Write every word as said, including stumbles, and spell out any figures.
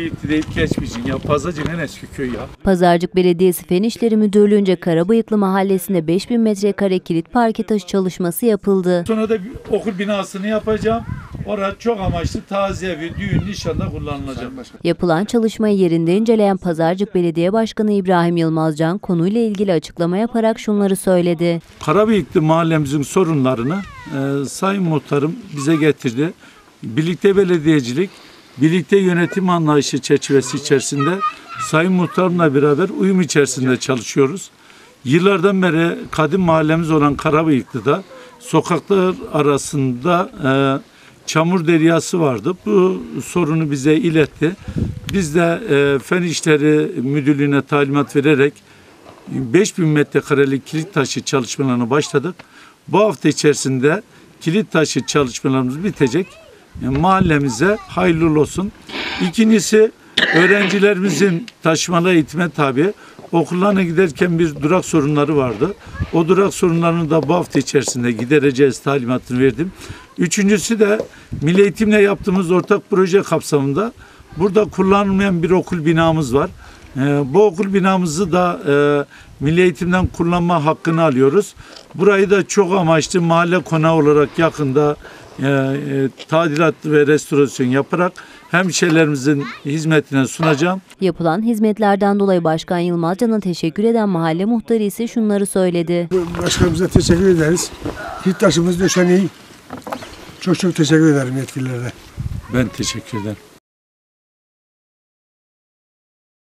Karabıyıklı deyip geçmeyeceksin ya. Pazarcık en eski köy ya. Pazarcık Belediyesi Fen İşleri Müdürlüğü'nce Karabıyıklı Mahallesi'nde beş bin metrekare kilit parke taşı çalışması yapıldı. Sonra da bir okul binasını yapacağım. Orada çok amaçlı taziye evi, düğün, nişanda kullanılacak. Yapılan çalışmayı yerinde inceleyen Pazarcık Belediye Başkanı İbrahim Yılmazcan konuyla ilgili açıklama yaparak şunları söyledi. Karabıyıklı mahallemizin sorunlarını e, Sayın Muhtarım bize getirdi. Birlikte belediyecilik, birlikte yönetim anlayışı çerçevesi içerisinde Sayın Muhtarımla beraber uyum içerisinde çalışıyoruz. Yıllardan beri kadim mahallemiz olan Karabıyıklı'da sokaklar arasında e, çamur deryası vardı. Bu sorunu bize iletti. Biz de e, Fen İşleri Müdürlüğü'ne talimat vererek beş bin metrekarelik kilit taşı çalışmalarına başladık. Bu hafta içerisinde kilit taşı çalışmalarımız bitecek. E, mahallemize hayırlı olsun. İkincisi, öğrencilerimizin taşımalı eğitime tabi. Okullarına giderken bir durak sorunları vardı. O durak sorunlarını da bu hafta içerisinde gidereceğiz talimatını verdim. Üçüncüsü de Milli Eğitim'le yaptığımız ortak proje kapsamında burada kullanılmayan bir okul binamız var. Ee, bu okul binamızı da e, Milli Eğitim'den kullanma hakkını alıyoruz. Burayı da çok amaçlı mahalle konağı olarak yakında e, e, tadilat ve restorasyon yaparak hemşehrilerimizin hizmetine sunacağım. Yapılan hizmetlerden dolayı Başkan Yılmazcan'a teşekkür eden mahalle muhtarı ise şunları söyledi. Başkanımıza teşekkür ederiz. Kilit taşımız döşeneği. Çok çok teşekkür ederim yetkililere. Ben teşekkür ederim.